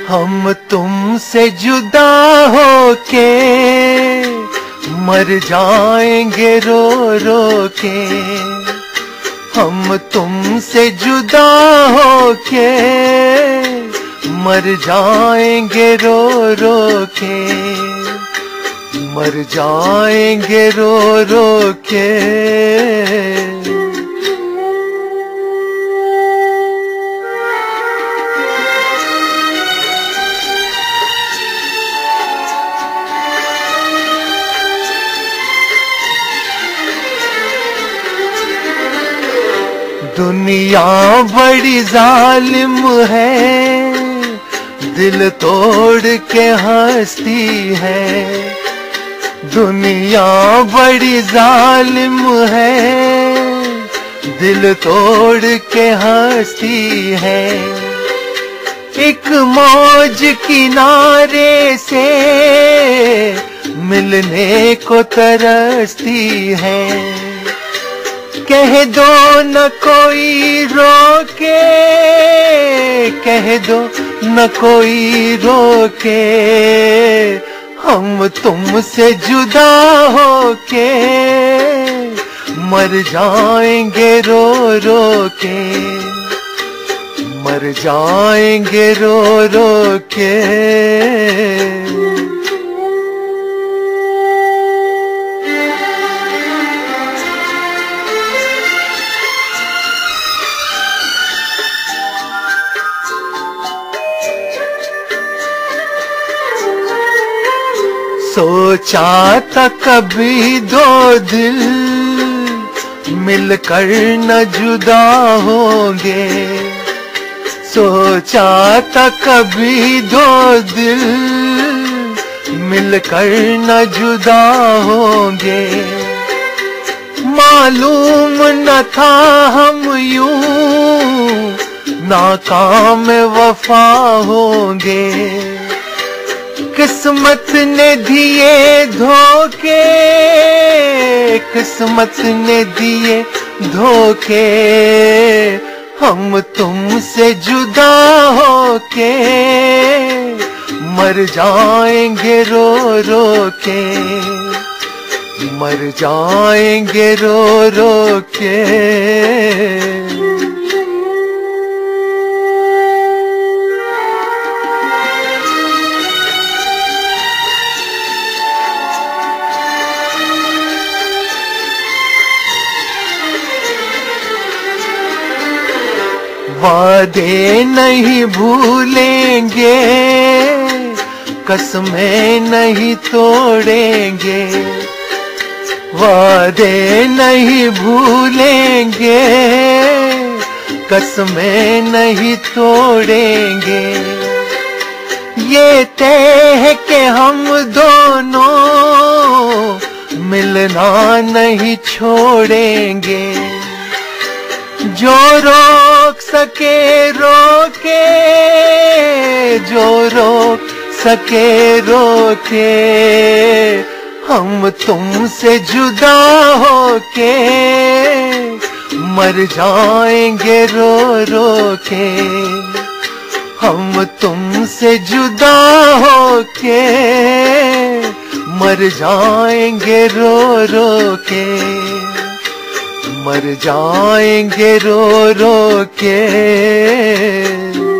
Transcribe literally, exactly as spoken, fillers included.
हम तुमसे जुदा होके मर जाएंगे रो रो के। हम तुमसे जुदा होके मर जाएंगे रो रो के। मर जाएंगे रो रो के। दुनिया बड़ी जालिम है, दिल तोड़ के हंसती है। दुनिया बड़ी जालिम है, दिल तोड़ के हंसती है। एक मौज किनारे से मिलने को तरसती है। कह दो न कोई रोके, कह दो न कोई रोके। हम तुमसे जुदा होके मर जाएंगे रो रो के। मर जाएंगे रो रो के। सोचा था कभी दो दिल मिलकर न जुदा होंगे। सोचा था कभी दो दिल मिलकर न जुदा होंगे। मालूम न था हम यूं नाकाम वफा होंगे। किस्मत ने दिए धोखे, किस्मत ने दिए धोखे। हम तुमसे जुदा होके मर जाएंगे रो रो के। मर जाएंगे रो रो के। वादे नहीं भूलेंगे, कसमें नहीं तोड़ेंगे। वादे नहीं भूलेंगे, कसमें नहीं तोड़ेंगे। ये तय है कि हम दोनों मिलना नहीं छोड़ेंगे। जो रोक सके रोके, जो रोक सके रोके। हम तुमसे जुदा होके मर जाएंगे रो रो के। हम तुमसे जुदा होके मर जाएंगे रो रो के। मर जाएंगे रो रो के।